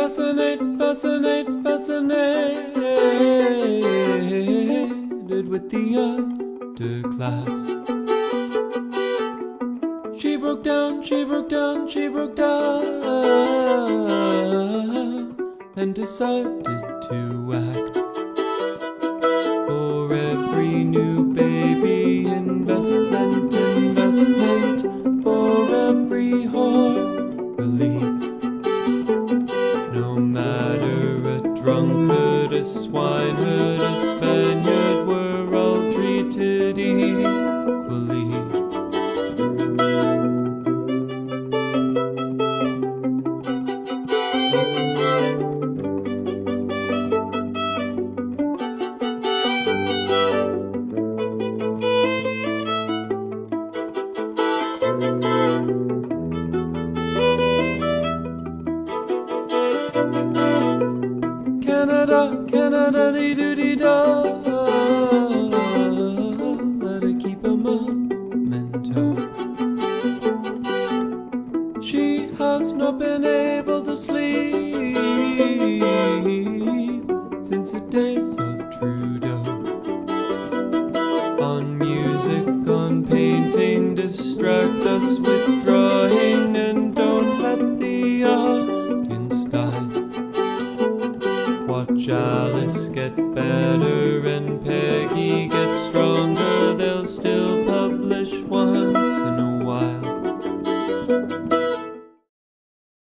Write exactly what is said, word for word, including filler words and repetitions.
fascinate, fascinate, fascinated with the underclass. She broke down, she broke down, she broke down, and decided to act. For every new baby, investment, investment. For every whore, relief. No matter a drunkard, a swineherd, a Spaniard, we're all treated equally. Canada, Canada, dee doo dee da. Let her keep a memento. She has not been able to sleep since the days of Trudeau. On music, on painting, distract us with drawing, and don't let the audience die. Watch Alice get better